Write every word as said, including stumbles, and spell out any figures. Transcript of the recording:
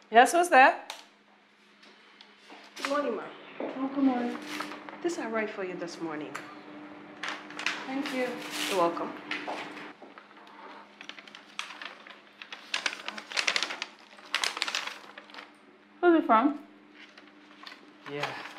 Yes, who's there? Good morning, ma'am. Oh, good morning. This I write for you this morning. Thank you. You're welcome. Who's it from? Yeah.